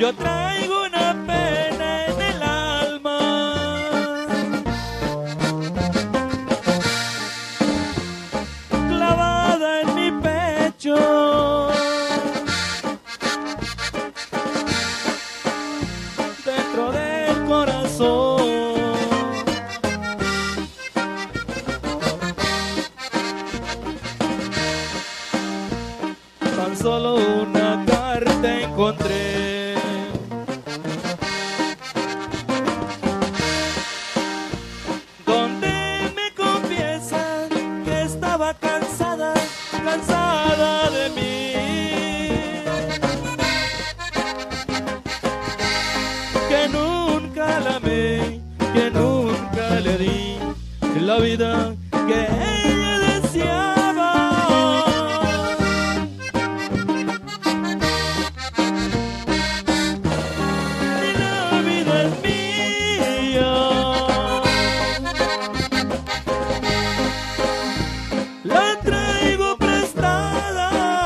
Yo traigo una pena en el alma, clavada en mi pecho, dentro del corazón. Tan solo una carta encontré, donde me confiesan que estaba cansada, cansada de mí, que nunca la amé, que nunca le di la vida que ella deseaba. La traigo prestada,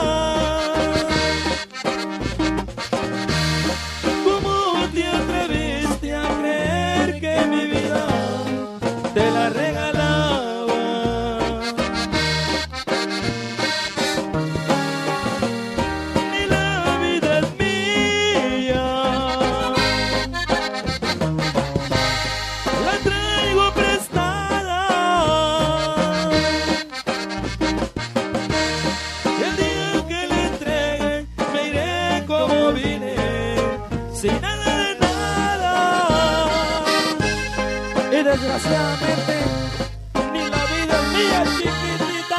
¿cómo te atreviste a creer que mi vida te la regalaba? Ni la vida es mía, la traigo prestada. Sin nada de nada, y desgraciadamente ni la vida es mía, chiquitita.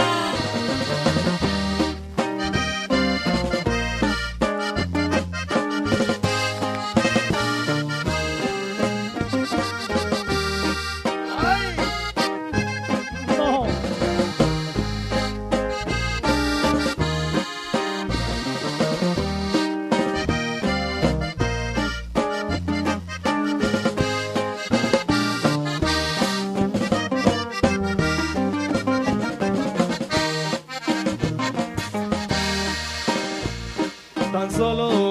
Ay, no. Tan solo